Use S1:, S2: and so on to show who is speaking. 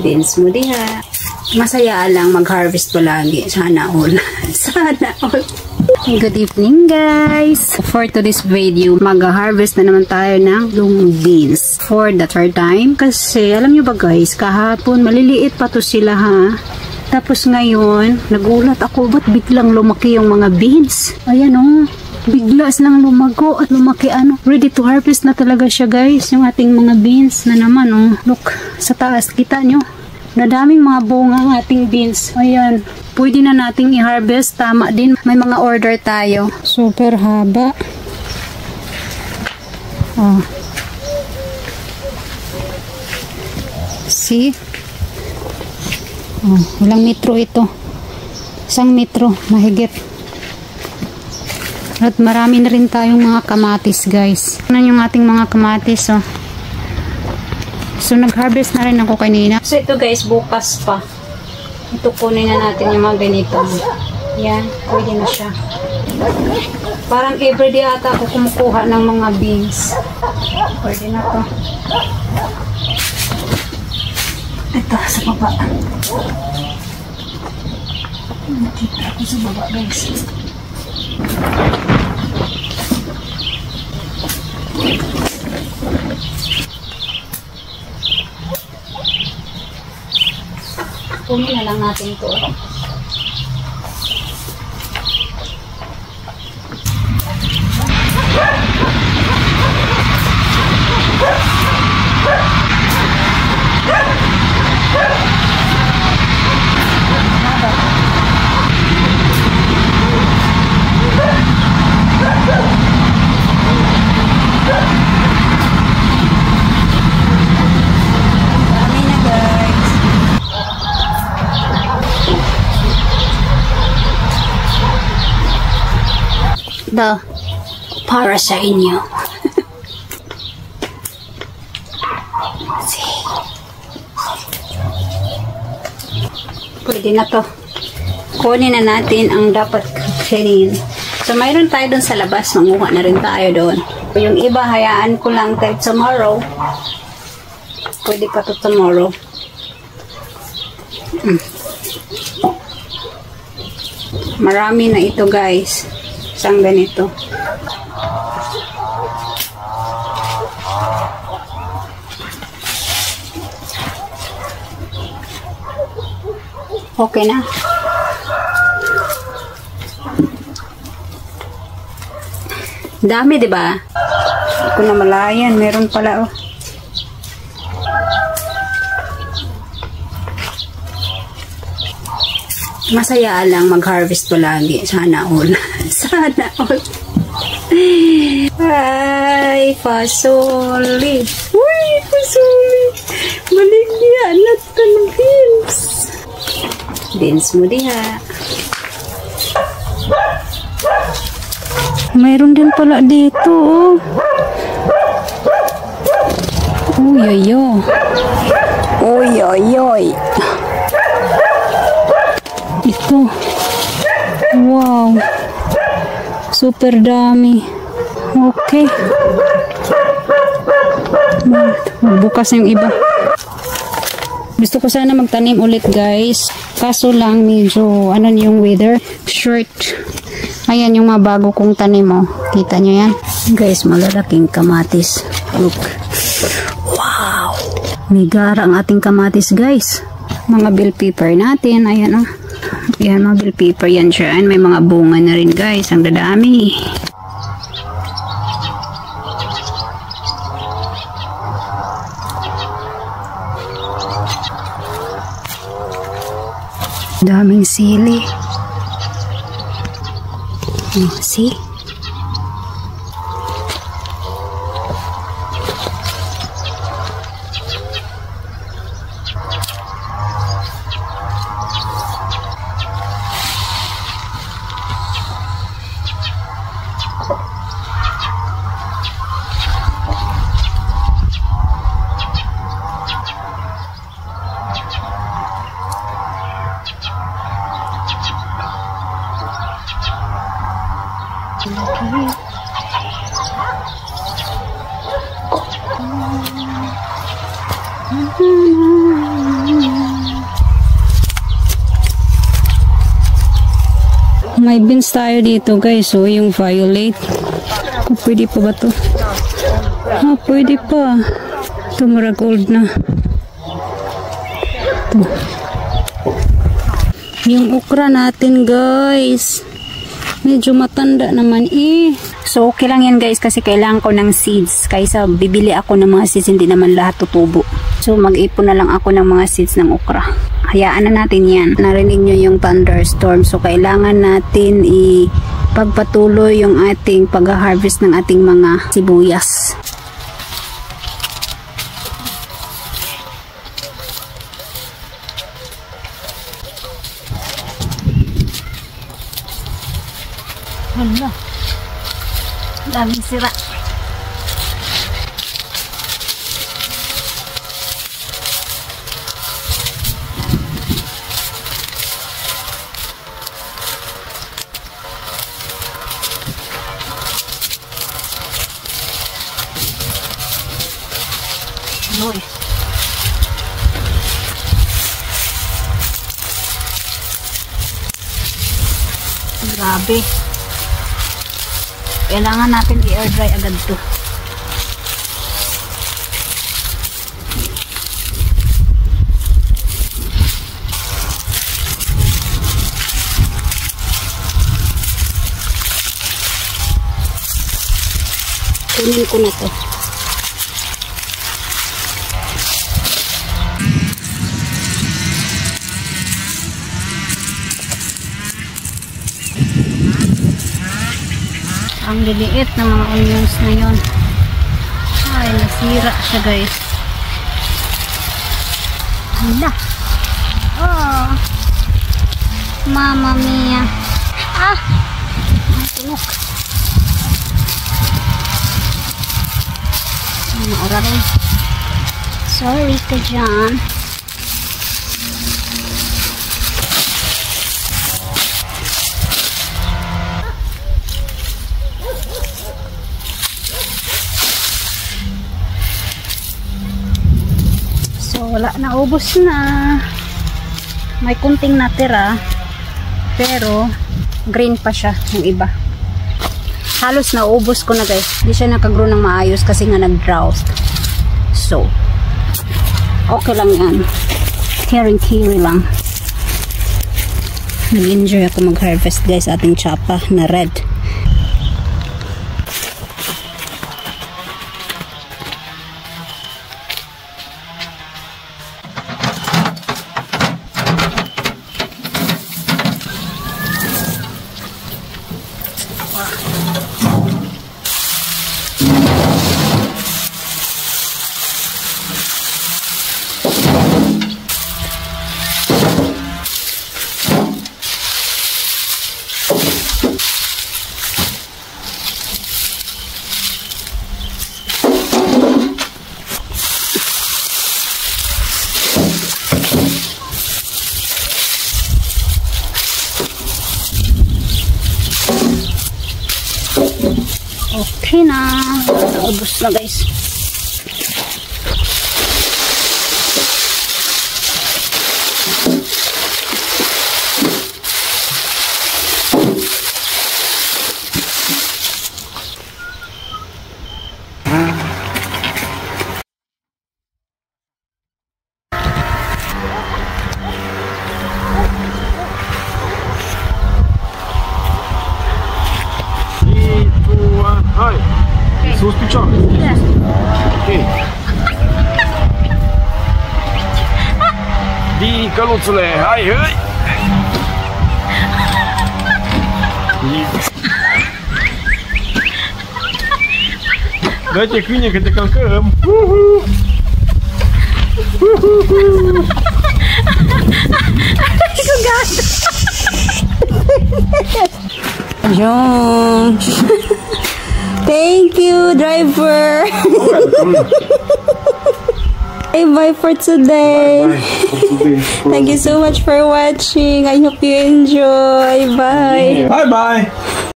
S1: Beans mo diha. Masaya lang mag-harvest palagi. Sana all. Sana all. Good evening guys! For today's video, mag-harvest na naman tayo ng long beans for the third time. Kasi alam nyo ba guys, kahapon maliliit pa to sila ha. Tapos ngayon, nagulat ako ba't biglang lumaki yung mga beans. Ayan oh, bigla silang lumago at lumaki ano. Ready to harvest na talaga siya guys. Yung ating mga beans na naman oh. Look, sa taas, kita nyo. Nadaming mga bunga ang ating beans. Ayan. Pwede na nating i-harvest. Tama din. May mga order tayo. Super haba. Oh. See? Oh, ilang metro ito. 1 metro. Mahigit. At marami na rin tayong mga kamatis, guys. Ano yung ating mga kamatis, oh. So, nag-harvest na rin ako kanina. So, ito guys, bukas pa. Ito, kunin na natin yung mga ganito. Yan, pwede na siya. Parang everyday ata ako kumukuha ng mga beans. Pwede na to. Ito, sa baba. Nakita ako sa baba, guys. Kunin na lang natin ito. Daw, para sa inyo. See? Pwede na to. Kunin na natin ang dapat kunin. So, mayroon tayo dun sa labas. Manguha na rin tayo doon. Yung iba, hayaan ko lang tayo tomorrow. Pwede pa to tomorrow. Marami na ito, guys. Isang ganito. Okay na. Dami, diba? Ako na malayan. Meron pala, oh. Masaya lang mag-harvest palagi. Sana all. Sana all. Ay, fasoli. Uy, fasoli. Maligyan natin ng beans. Beans mo diha. Mayroon din pala dito, oh. Uy, oy, oy. Uy, oy, oy. Ito. Wow. Super dami. Okay. Bukas yung iba. Gusto ko sana magtanim ulit guys. Kaso lang medyo ano yung weather. Short. Ayan yung mga bago kong tanim mo. Kita nyo yan? Guys, malalaking kamatis. Look. Wow. May gara ang ating kamatis guys. Mga bell pepper natin. Ayan oh. Yan, mga bell pepper yan siya. And may mga bunga na rin guys. Ang dadami. Daming sili. Oh, see? May beans tayo dito guys. So, yung violet. Oh, pwede pa ba to? Ah, pwede pa. Ito marag old na. Ito. Yung okra natin guys. Medyo matanda naman eh. So, okay lang yan guys kasi kailangan ko ng seeds. Kaysa bibili ako ng mga seeds, hindi naman lahat tutubo. So, mag-ipon na lang ako ng mga seeds ng okra. Hayaan na natin yan. Narinig nyo yung thunderstorm. So, kailangan natin ipagpatuloy yung ating pag-harvest ng ating mga sibuyas. Hala. Daming sira. Loy. Grabe. Kailangan natin i-air dry agad to. Kunin ko na to. Ang liliit ng mga onions na yun. Ay, nasira siya guys. Hala. Oh. Mama mia. Ah! Ang tunok. Maura rin. Sorry ka dyan. Wala na, ubos na. May kunting natira pero green pa siya yung iba. Halos naubos ko na guys. Hindi siya nakagrow ng maayos kasi nga nag-drought. So okay lang yan. Carry lang. Nag-enjoy ako mag-harvest guys ating chapa na red. Okay na. Naubos na guys.
S2: Hi. So speak up.
S1: Yes.
S2: Okay. Di kalutsule. Hi, hi. Дайте квиник, это конкурент.
S1: Ayun. Thank you, driver. Bye for today. Thank you so much for watching. I hope you enjoy. Bye.
S2: Bye bye.